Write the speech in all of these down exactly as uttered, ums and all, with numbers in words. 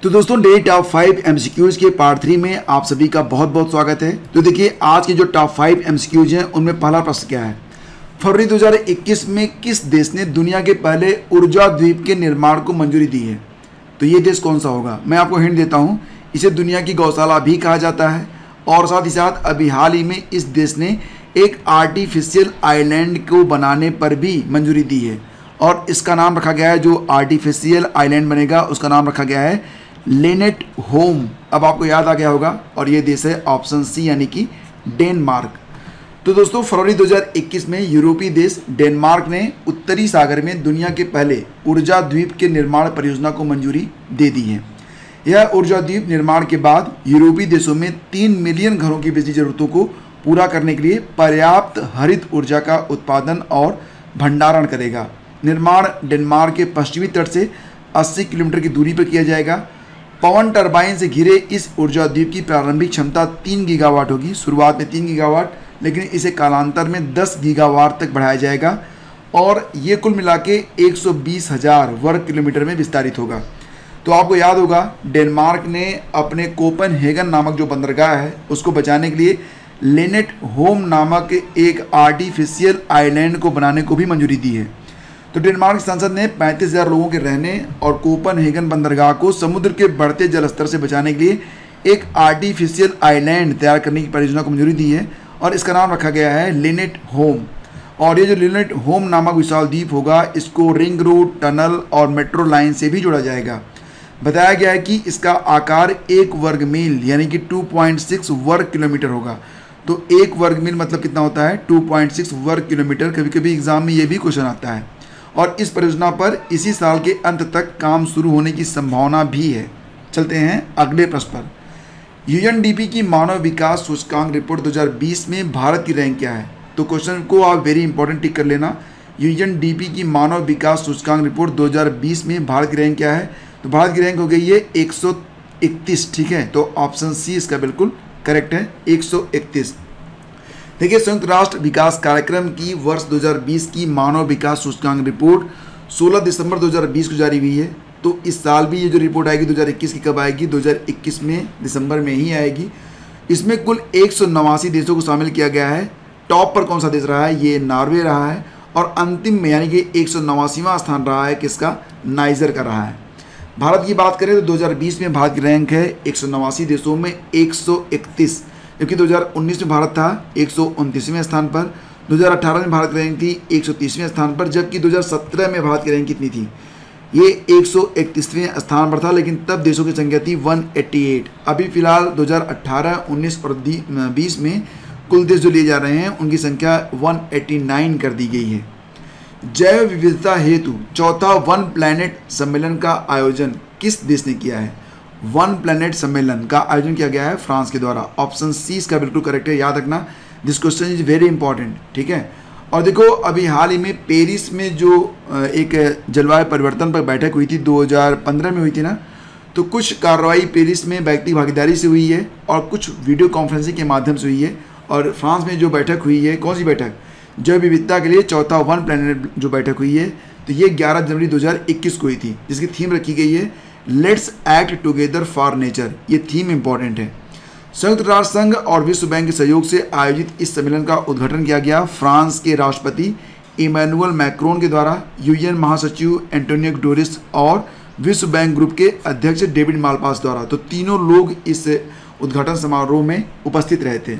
तो दोस्तों the top five MCQs के पार्ट थ्री में आप सभी का बहुत बहुत स्वागत है। तो देखिए आज के जो टॉप फाइव एमसीक्यूज हैं उनमें पहला प्रश्न क्या है, फरवरी दो हज़ार इक्कीस में किस देश ने दुनिया के पहले ऊर्जा द्वीप के निर्माण को मंजूरी दी है? तो ये देश कौन सा होगा? मैं आपको हिंट देता हूँ, इसे दुनिया की गौशाला भी कहा जाता है और साथ ही साथ अभी हाल ही में इस देश ने एक आर्टिफिशियल आइलैंड को बनाने पर भी मंजूरी दी है और इसका नाम रखा गया है, जो आर्टिफिशियल आइलैंड बनेगा उसका नाम रखा गया है लेनेट होम। अब आपको याद आ गया होगा और ये देश है ऑप्शन सी यानी कि डेनमार्क। तो दोस्तों फरवरी दो हज़ार इक्कीस में यूरोपीय देश डेनमार्क ने उत्तरी सागर में दुनिया के पहले ऊर्जा द्वीप के निर्माण परियोजना को मंजूरी दे दी है। यह ऊर्जा द्वीप निर्माण के बाद यूरोपीय देशों में तीन मिलियन घरों की बिजली जरूरतों को पूरा करने के लिए पर्याप्त हरित ऊर्जा का उत्पादन और भंडारण करेगा। निर्माण डेनमार्क के पश्चिमी तट से अस्सी किलोमीटर की दूरी पर किया जाएगा। पवन टरबाइन से घिरे इस ऊर्जा द्वीप की प्रारंभिक क्षमता तीन गीगावाट होगी। शुरुआत में तीन गीगावाट, लेकिन इसे कालांतर में दस गीगावाट तक बढ़ाया जाएगा और ये कुल मिला के एक सौ बीस हज़ार वर्ग किलोमीटर में विस्तारित होगा। तो आपको याद होगा डेनमार्क ने अपने कोपेनहेगन नामक जो बंदरगाह है उसको बचाने के लिए लेनेट होम नामक एक आर्टिफिशियल आइलैंड को बनाने को भी मंजूरी दी है। तो डेनमार्क संसद ने पैंतीस हज़ार लोगों के रहने और कोपेनहेगन बंदरगाह को समुद्र के बढ़ते जल स्तर से बचाने के लिए एक आर्टिफिशियल आइलैंड तैयार करने की परियोजना को मंजूरी दी है और इसका नाम रखा गया है लेनेट होम। और ये जो लेनेट होम नामक विशाल द्वीप होगा इसको रिंग रोड, टनल और मेट्रो लाइन से भी जोड़ा जाएगा। बताया गया है कि इसका आकार एक वर्ग मील यानी कि दो पॉइंट छह वर्ग किलोमीटर होगा। तो एक वर्ग मील मतलब कितना होता है? दो पॉइंट छह वर्ग किलोमीटर। कभी कभी एग्जाम में ये भी क्वेश्चन आता है और इस परियोजना पर इसी साल के अंत तक काम शुरू होने की संभावना भी है। चलते हैं अगले प्रश्न पर। यूएनडीपी की मानव विकास सूचकांक रिपोर्ट दो हज़ार बीस में भारत की रैंक क्या है? तो क्वेश्चन को आप वेरी इंपॉर्टेंट टिक कर लेना। यूएनडीपी की मानव विकास सूचकांक रिपोर्ट दो हज़ार बीस में भारत की रैंक क्या है? तो भारत की रैंक हो गई है एक सौ इकतीस। ठीक है, तो ऑप्शन सी इसका बिल्कुल करेक्ट है, एक सौ इकतीस। देखिए संयुक्त राष्ट्र विकास कार्यक्रम की वर्ष दो हज़ार बीस की मानव विकास सूचकांक रिपोर्ट सोलह दिसंबर दो हज़ार बीस को जारी हुई है। तो इस साल भी ये जो रिपोर्ट आएगी दो हज़ार इक्कीस की कब आएगी? दो हज़ार इक्कीस में दिसंबर में ही आएगी। इसमें कुल एक सौ नवासी देशों को शामिल किया गया है। टॉप पर कौन सा देश रहा है? ये नॉर्वे रहा है और अंतिम में यानी कि एक सौ नवासीवां स्थान रहा है किसका? नाइजर का रहा है। भारत की बात करें तो दो हज़ार बीस में भारत की रैंक है एक सौ नवासी देशों में एक सौ इकतीस, जबकि दो हज़ार उन्नीस में भारत था एक सौ उनतीसवें स्थान पर। दो हज़ार अठारह में भारत की रैंक थी एक सौ तीसवें स्थान पर, जबकि दो हज़ार सत्रह में भारत की रैंक कितनी थी? ये एक सौ इकतीसवें स्थान पर था, लेकिन तब देशों की संख्या थी एक सौ अट्ठासी। अभी फिलहाल दो हज़ार अठारह, उन्नीस और बीस में कुल देश जो लिए जा रहे हैं उनकी संख्या एक सौ नवासी कर दी गई है। जैव विविधता हेतु चौथा वन प्लैनेट सम्मेलन का आयोजन किस देश ने किया है? वन प्लैनेट सम्मेलन का आयोजन किया गया है फ्रांस के द्वारा। ऑप्शन सी इसका बिल्कुल करेक्ट है, याद रखना, this question is very important. ठीक है, और देखो अभी हाल ही में पेरिस में जो एक जलवायु परिवर्तन पर बैठक हुई थी दो हज़ार पंद्रह में हुई थी ना, तो कुछ कार्रवाई पेरिस में व्यक्ति भागीदारी से हुई है और कुछ वीडियो कॉन्फ्रेंसिंग के माध्यम से हुई है। और फ्रांस में जो बैठक हुई है, कौन सी बैठक? जैव विविधता के लिए चौथा वन प्लैनेट जो बैठक हुई है, तो ये ग्यारह जनवरी दो हज़ार इक्कीस को हुई थी, जिसकी थीम रखी गई है let's act together for nature. ये थीम इंपॉर्टेंट है। संयुक्त राष्ट्र संघ और विश्व बैंक के सहयोग से आयोजित इस सम्मेलन का उद्घाटन किया गया फ्रांस के राष्ट्रपति इमैनुअल मैक्रोन के द्वारा, यूएन महासचिव एंटोनियो गुटेरेस और विश्व बैंक ग्रुप के अध्यक्ष डेविड मालपास द्वारा। तो तीनों लोग इस उद्घाटन समारोह में उपस्थित रहे थे।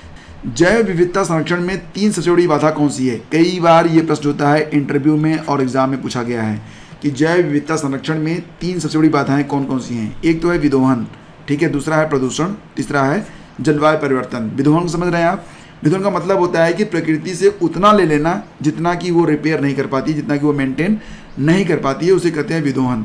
जैव विविधता संरक्षण में तीन सबसे बड़ी बाधा कौन सी है? कई बार ये प्रश्न होता है इंटरव्यू में और एग्जाम में पूछा गया है कि जैव विविधता संरक्षण में तीन सबसे बड़ी बाधाएं कौन कौन सी हैं? एक तो है विदोहन, ठीक है, दूसरा है प्रदूषण, तीसरा है जलवायु परिवर्तन। विदोहन को समझ रहे हैं आप? विदोहन का मतलब होता है कि प्रकृति से उतना ले लेना जितना कि वो रिपेयर नहीं कर पाती, जितना कि वो मेंटेन नहीं कर पाती है, उसे कहते हैं विदोहन।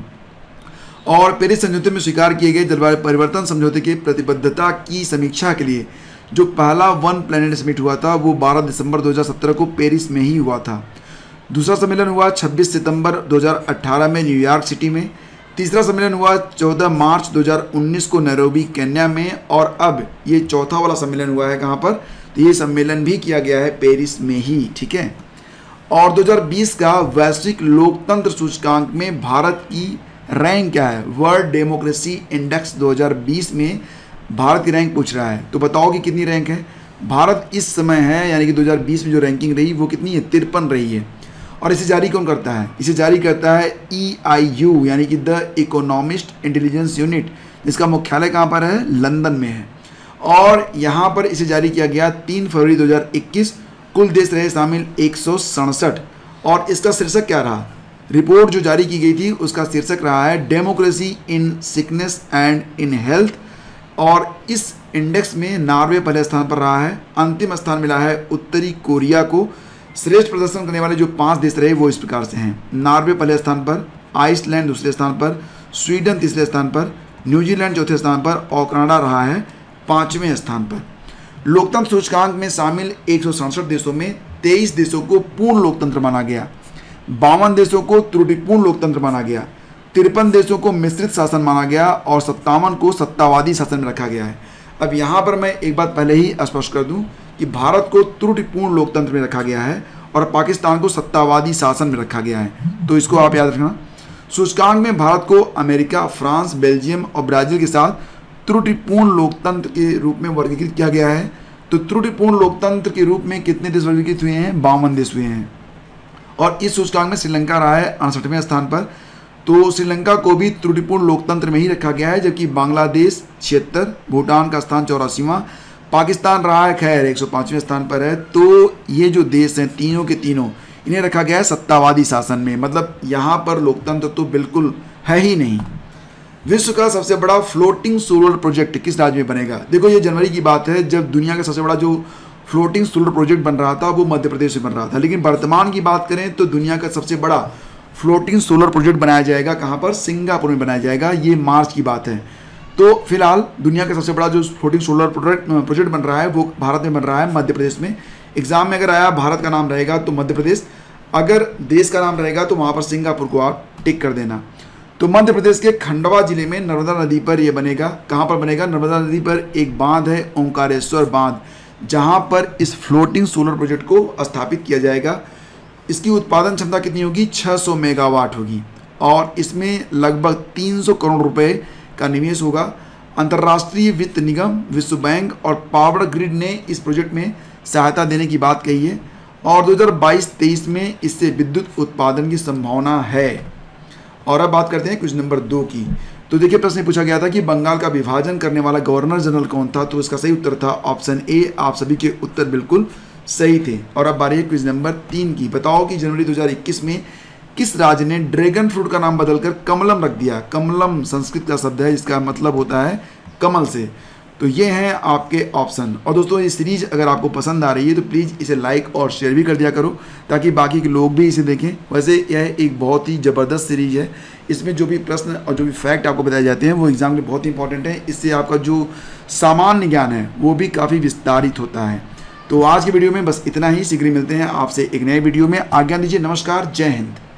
और पेरिस समझौते में स्वीकार किए गए जलवायु परिवर्तन समझौते की प्रतिबद्धता की समीक्षा के लिए जो पहला वन प्लैनेट समिट हुआ था वो बारह दिसंबर दो हज़ार सत्रह को पेरिस में ही हुआ था। दूसरा सम्मेलन हुआ छब्बीस सितंबर दो हज़ार अठारह में न्यूयॉर्क सिटी में। तीसरा सम्मेलन हुआ चौदह मार्च दो हज़ार उन्नीस को नैरोबी केन्या में और अब ये चौथा वाला सम्मेलन हुआ है कहाँ पर? तो ये सम्मेलन भी किया गया है पेरिस में ही। ठीक है, और दो हज़ार बीस का वैश्विक लोकतंत्र सूचकांक में भारत की रैंक क्या है, वर्ल्ड डेमोक्रेसी इंडेक्स दो हज़ार बीस में भारत की रैंक पूछ रहा है। तो बताओ कि कितनी रैंक है। भारत इस समय है यानी कि दो हज़ार बीस में जो रैंकिंग रही वो कितनी है, तिरपन रही है। और इसे जारी कौन करता है, इसे जारी करता है ई आई यू यानी कि द इकोनॉमिस्ट इंटेलिजेंस यूनिट, जिसका मुख्यालय कहाँ पर है, लंदन में है। और यहाँ पर इसे जारी किया गया तीन फरवरी दो हज़ार इक्कीस। कुल देश रहे शामिल एक सौ सड़सठ। और इसका शीर्षक क्या रहा, रिपोर्ट जो जारी की गई थी उसका शीर्षक रहा है democracy in sickness and in health. और इस इंडेक्स में नॉर्वे पहले स्थान पर रहा है। अंतिम स्थान मिला है उत्तरी कोरिया को। श्रेष्ठ प्रदर्शन करने वाले जो पांच देश रहे वो इस प्रकार से हैं, नॉर्वे पहले स्थान पर, आइसलैंड दूसरे स्थान पर, स्वीडन तीसरे स्थान पर, न्यूजीलैंड चौथे स्थान पर और कनाडा रहा है पाँचवें स्थान पर। लोकतंत्र सूचकांक में शामिल एक सौ सड़सठ देशों में तेईस देशों को पूर्ण लोकतंत्र माना गया, बावन देशों को त्रुटिपूर्ण लोकतंत्र माना गया, तिरपन देशों को मिश्रित शासन माना गया और सत्तावन को सत्तावादी शासन में रखा गया है। अब यहाँ पर मैं एक बात पहले ही स्पष्ट कर दूं कि भारत को त्रुटिपूर्ण लोकतंत्र में रखा गया है और पाकिस्तान को सत्तावादी शासन में रखा गया है, तो इसको आप याद रखना। सूचकांक में भारत को अमेरिका, फ्रांस, बेल्जियम और ब्राज़ील के साथ त्रुटिपूर्ण लोकतंत्र के रूप में वर्गीकृत किया गया है। तो त्रुटिपूर्ण लोकतंत्र के रूप में कितने देश वर्गीकृत हुए हैं, बावन देश हुए हैं। और इस सूचकांक में श्रीलंका रहा है अड़सठवें स्थान पर। तो श्रीलंका को भी त्रुटिपूर्ण लोकतंत्र में ही रखा गया है, जबकि बांग्लादेश छिहत्तर, भूटान का स्थान चौरासीवां, पाकिस्तान रहा है खैर एक सौ पाँचवें स्थान पर है। तो ये जो देश हैं तीनों के तीनों, इन्हें रखा गया है सत्तावादी शासन में, मतलब यहाँ पर लोकतंत्र तो बिल्कुल है ही नहीं। विश्व का सबसे बड़ा फ्लोटिंग सोलर प्रोजेक्ट किस राज्य में बनेगा। देखो ये जनवरी की बात है जब दुनिया का सबसे बड़ा जो फ्लोटिंग सोलर प्रोजेक्ट बन रहा था वो मध्य प्रदेश में बन रहा था, लेकिन वर्तमान की बात करें तो दुनिया का सबसे बड़ा फ्लोटिंग सोलर प्रोजेक्ट बनाया जाएगा कहाँ पर, सिंगापुर में बनाया जाएगा। ये मार्च की बात है। तो फिलहाल दुनिया का सबसे बड़ा जो फ्लोटिंग सोलर प्रोजेक्ट प्रोजेक्ट बन रहा है वो भारत में बन रहा है, मध्य प्रदेश में। एग्जाम में अगर आया भारत का नाम रहेगा तो मध्य प्रदेश, अगर देश का नाम रहेगा तो वहाँ पर सिंगापुर को आप टिक कर देना। तो मध्य प्रदेश के खंडवा जिले में नर्मदा नदी पर यह बनेगा। कहाँ पर बनेगा, नर्मदा नदी पर एक बांध है ओंकारेश्वर बांध, जहाँ पर इस फ्लोटिंग सोलर प्रोजेक्ट को स्थापित किया जाएगा। इसकी उत्पादन क्षमता कितनी होगी, छह सौ मेगावाट होगी और इसमें लगभग तीन सौ करोड़ रुपए का निवेश होगा। अंतर्राष्ट्रीय वित्त निगम, विश्व बैंक और पावर ग्रिड ने इस प्रोजेक्ट में सहायता देने की बात कही है और दो हज़ार बाईस तेईस में इससे विद्युत उत्पादन की संभावना है। और अब बात करते हैं क्वेश्चन नंबर दो की। तो देखिए प्रश्न पूछा गया था कि बंगाल का विभाजन करने वाला गवर्नर जनरल कौन था, तो इसका सही उत्तर था ऑप्शन ए। आप सभी के उत्तर बिल्कुल सही थे। और अब बारी है क्विज नंबर तीन की। बताओ कि जनवरी दो हज़ार इक्कीस में किस राज्य ने ड्रैगन फ्रूट का नाम बदलकर कमलम रख दिया। कमलम संस्कृत का शब्द है, जिसका मतलब होता है कमल से। तो ये हैं आपके ऑप्शन। और दोस्तों ये सीरीज अगर आपको पसंद आ रही है तो प्लीज़ इसे लाइक और शेयर भी कर दिया करो ताकि बाकी के लोग भी इसे देखें। वैसे यह एक बहुत ही ज़बरदस्त सीरीज है। इसमें जो भी प्रश्न और जो भी फैक्ट आपको बताए जाते हैं वो एग्जाम में बहुत ही इंपॉर्टेंट है। इससे आपका जो सामान्य ज्ञान है वो भी काफ़ी विस्तारित होता है। तो आज की वीडियो में बस इतना ही। शीघ्र मिलते हैं आपसे एक नए वीडियो में। आज्ञा दीजिए, नमस्कार, जय हिंद।